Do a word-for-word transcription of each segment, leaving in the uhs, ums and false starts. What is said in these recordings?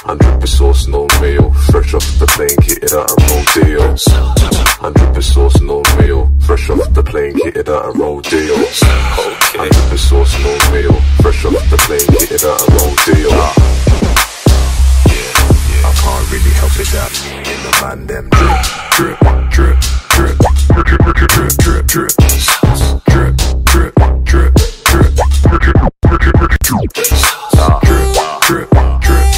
I'm dripping sauce, no mayo. Fresh off the plane, kitted out a rodeo. I'm dripping sauce, no mayo. Fresh off the plane, kitted out a rodeo. I'm dripping sauce, no mayo. Fresh off the plane, kitted out a rodeo. I can't really help it that me and the man them drip, drip, drip, drip, drip, drip, drip, drip, drip, drip, drip, drip, drip, drip, drip, drip, drip.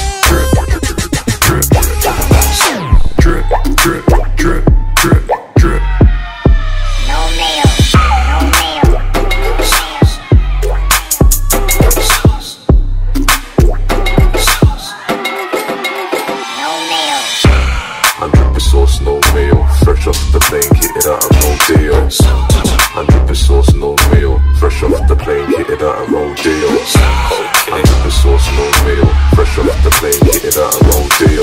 Fresh off the plane, kitted out a rodeo. I'm dripping sauce, no mayo. Fresh off the plane, kitted out a rodeo. I'm dripping sauce, no mayo. Fresh off the plane, kitted out a rodeo.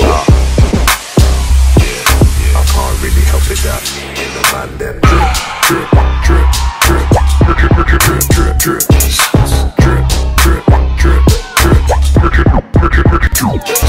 I can't really help it that me and the man them drip, drip, drip, drip, drip, drip, drip, drip, drip, drip, drip, drip, drip, drip, drip, drip, drip.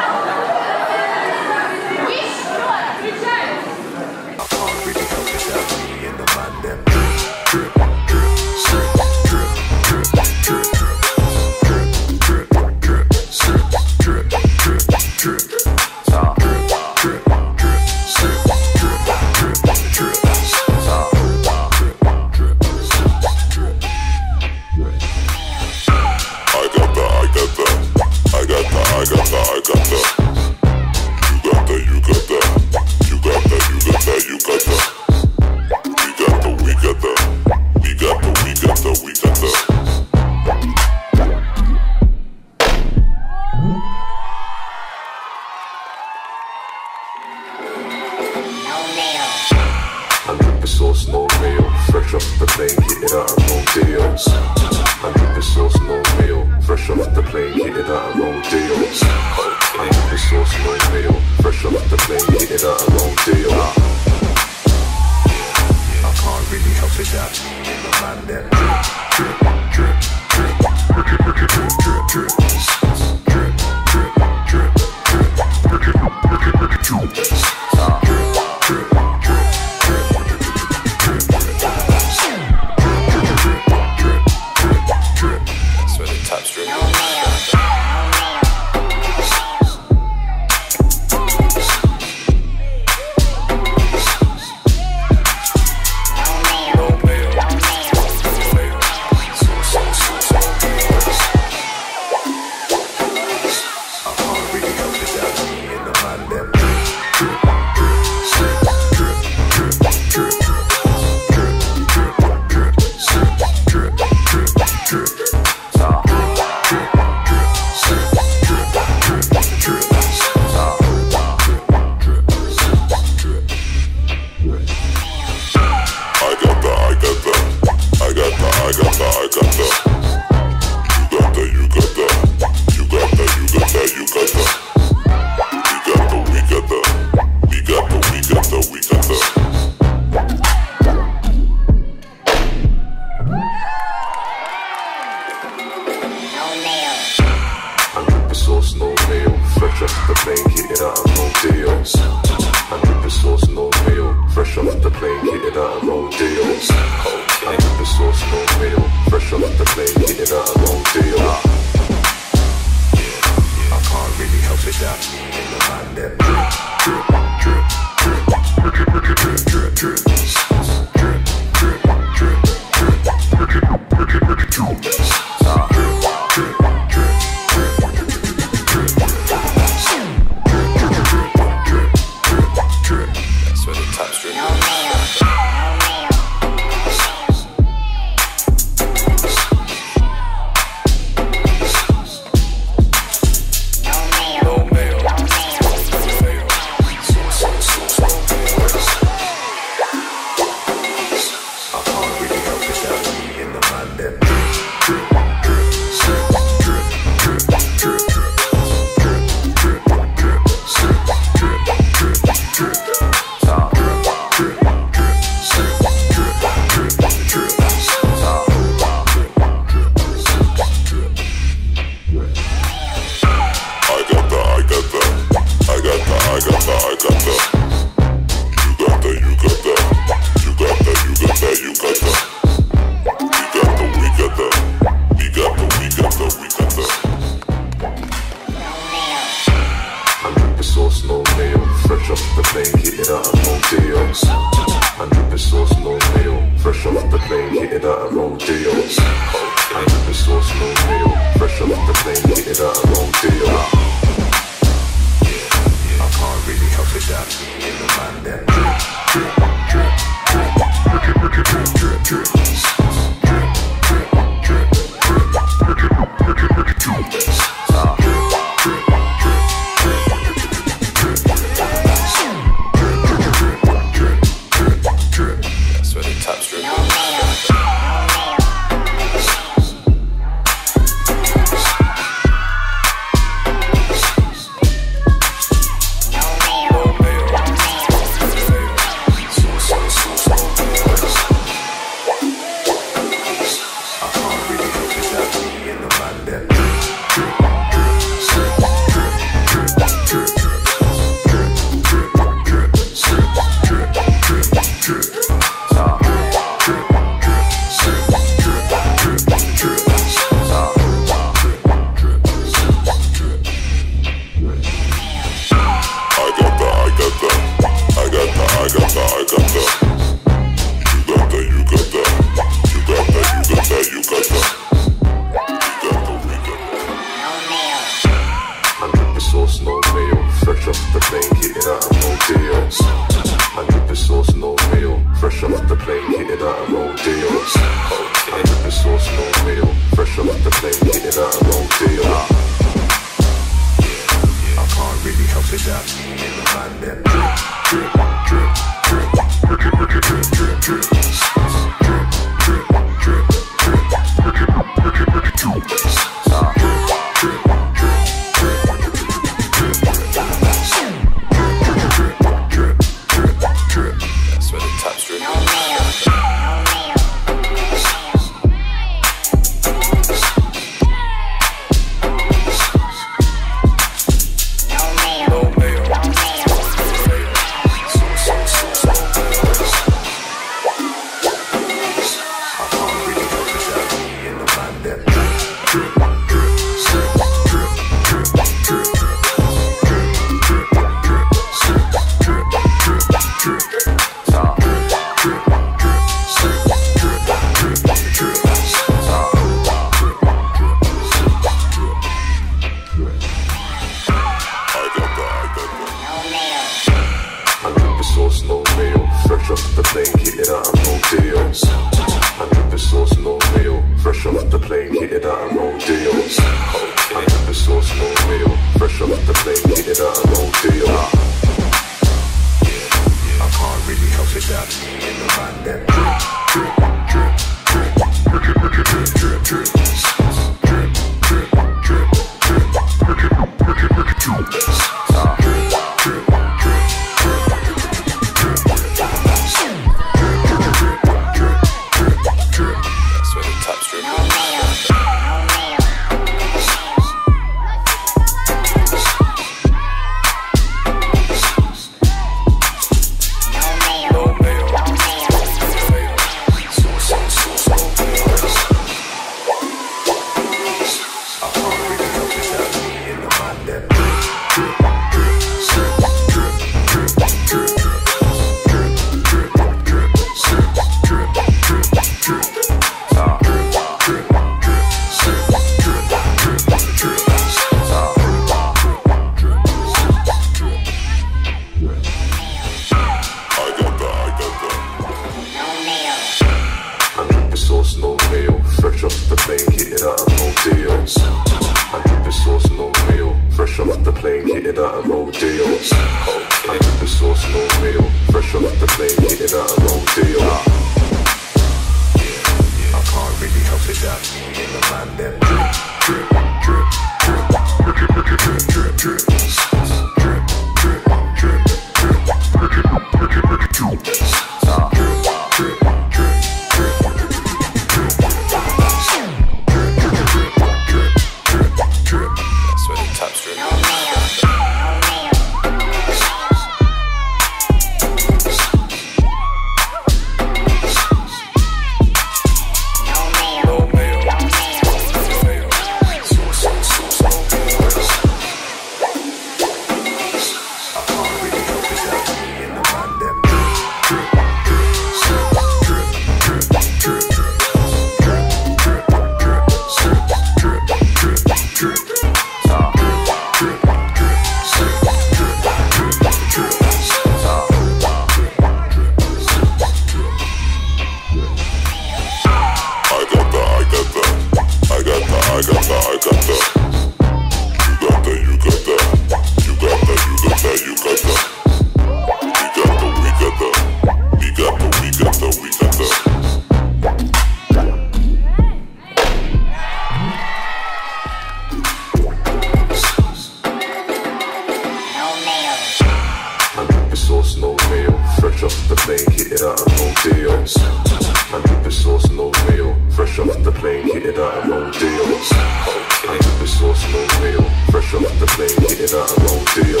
sauce, no mayo. Fresh off the plane, hit it out of rodeo. Hundred bit sauce, no mayo. Fresh off the plane, hit it out of rodeo. Hundred bit sauce, no mayo. Fresh off the plane, hit it out of rodeo.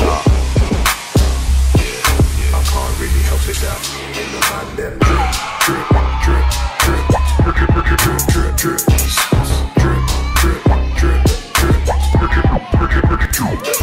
I can't really help it that me and the man them drip, drip, drip, drip, drip, drip, drip, drip, drip, drip, drip, drip, drip, drip, drip, drip,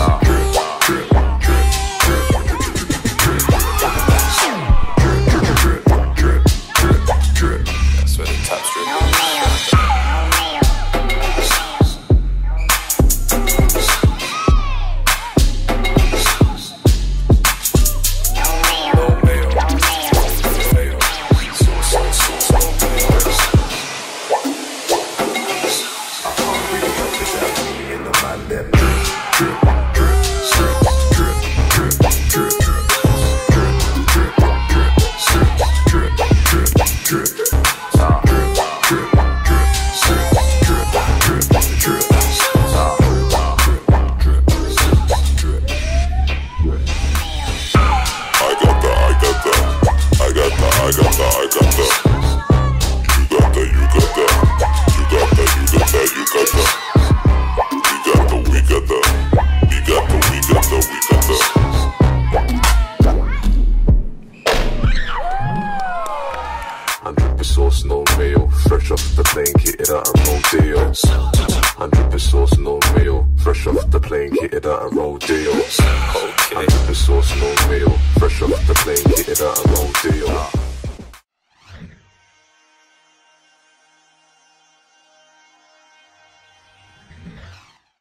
sauce, no mayo. Fresh off the plane, hit it out of rodeo. Hundred bit sauce, no mayo. Fresh off the plane, hit it out of rodeo. Hundred bit sauce, no mayo. Fresh off the plane, hit it out of rodeo.